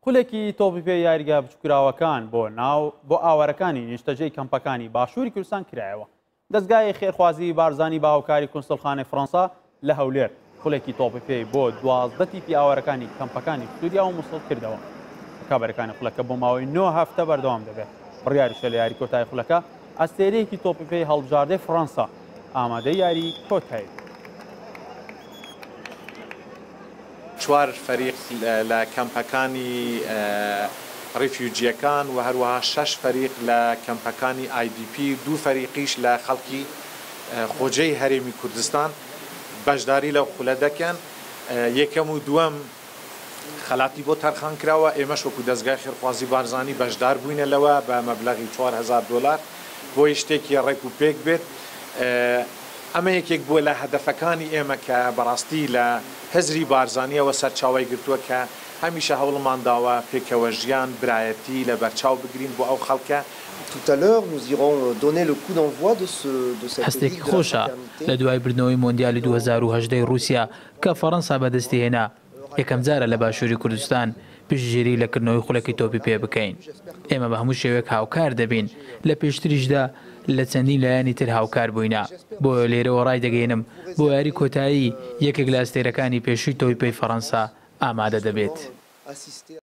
خولێکی تۆپی پێ یاریگا بچووکراوەکان بۆ ئاوارەکانی نیشتەجێی کەمپەکانی باشووری کوردستان کرایەوە. دەستگای خێرخوازی بارزانی باوکاری کۆنسڵخانەی فەڕەنسا لە هەولێر خولێکی تۆپی پێی بۆ 12 تیپی ئاوارەکانی کەمپەکانی سووریا و موسڵ کردەوە. کابرەکانی خولەکە بۆ ماوەی 9 هەفتە بەردەوام دەبێت. بڕیاریشە لە یاری کۆتایی خولەکە ئەستێرەیەکی تۆپی پێی هەڵبژاردەی فەڕەنسا ئامادەی یاری کۆتایی. 4 فەریق لە کەمپەکانی ڕیفیوجیەکان و هەروەها 6 فەریق لە کەمپەکانی IDP 2 فەریقیش لە خەڵکی خۆجەی هەرێمی کوردستان بەشداری لەو خولە دەکەن. یەکەم و دووەم خەلاتی بۆ تەرخان کراوە. ئێمەش وەکو دەستگای خێرخوازی بارزانی بەشدار بووینە لەوە بە مەبلەغی 4000 دلار بۆی شتێکی ڕێک و پێک بێت. ئەمە یەکێک بووە لە هەدەفەکانی ئێمە کە بەڕاستی لە هەزری بارزانیەوە سەرچاوی گرتووە کە هەمیشە هەوڵمان داوە پێکەوە ژیان برایەتی لە بەرچاو بگرین بۆ ئەو خەڵکە. Tout à l'heure, nous irons donner le coup d'envoi de cette هەستێکی خۆشە لە دوای بردنەوەی مۆندیالی 2018 رووسیا کە فەڕەنسا بەدەستی هێنا. یەکەم جارە لە باشووری کوردستان پشتگیری لەکردنەوەی خولەکی تۆپی پێ بکەین. ئێمە بە هەموو شێوەیەک هاوکار دەبین. لە پێشتریشدا لە چەندین لایانی تر هاوکار بووینە. بۆ لێرەوە ڕای دەگەێنم بۆ یاری کۆتایی یەکێک لە ئەستێرەکانی پێشووی تۆپی پێی فەڕەنسا ئامادە دەبێت.